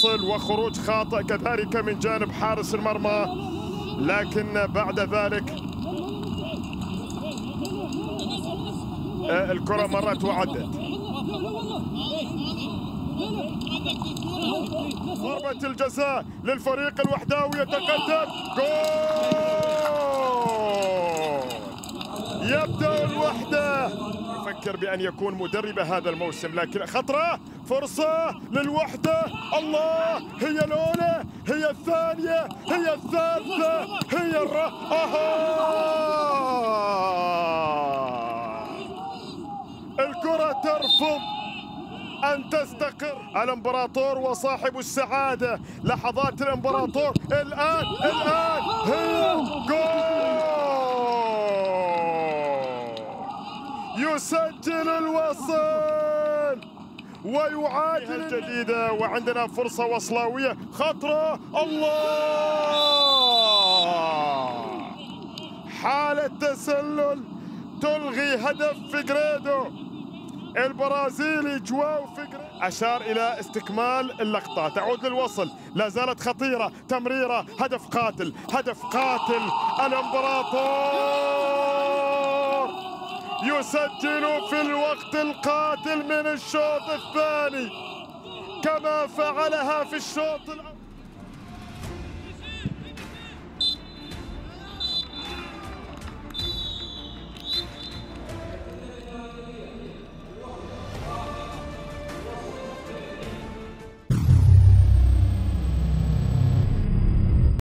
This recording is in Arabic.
الوصل وخروج خاطئ كذلك من جانب حارس المرمى، لكن بعد ذلك الكرة مرت وعدت. ضربة الجزاء للفريق الوحداوي يتقدم. جول! يبدأ الوحدة، يفكر بأن يكون مدرب هذا الموسم، لكن خطرة، فرصة للوحدة. الله، هي الأولى، هي الثانية، هي الثالثة، هي الكرة ترفض أن تستقر. الإمبراطور وصاحب السعادة، لحظات الإمبراطور الآن هي جول! يسجل الوصل ويعادل الجديدة، وعندنا فرصة وصلاوية، خطرة، الله، حالة تسلل تلغي هدف فيغريدو البرازيلي. جواو فيغريدو أشار إلى استكمال اللقطة، تعود للوصل، لا زالت خطيرة، تمريرة، هدف قاتل، هدف قاتل. الإمبراطور يسجل في الوقت القاتل من الشوط الثاني كما فعلها في الشوط الأول.